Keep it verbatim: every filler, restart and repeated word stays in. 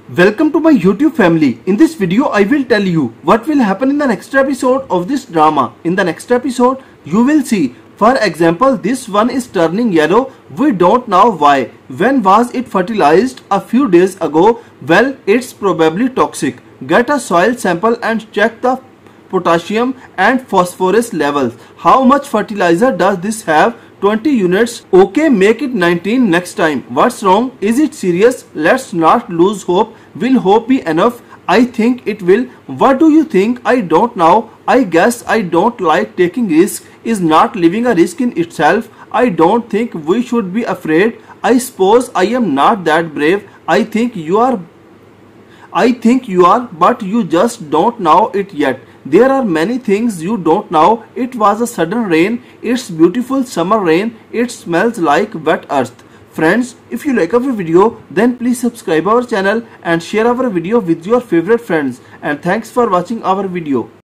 Welcome to my YouTube family. In this video, I will tell you what will happen in the next episode of this drama. In the next episode, you will see, for example, this one is turning yellow. We don't know why. When was it fertilized? A few days ago. Well, it's probably toxic. Get a soil sample and check the potassium and phosphorus levels. How much fertilizer does this have? twenty units. Okay, make it nineteen next time. What's wrong? Is it serious? Let's not lose hope. Will hope be enough? I think it will. What do you think? I don't know. I guess I don't like taking risks. Is not living a risk in itself? I don't think we should be afraid. I suppose I am not that brave. I think you are. I think you are, but you just don't know it yet. There are many things you don't know. It was a sudden rain. It's beautiful summer rain. It smells like wet earth. Friends, if you like our video, then please subscribe our channel and share our video with your favorite friends. And thanks for watching our video.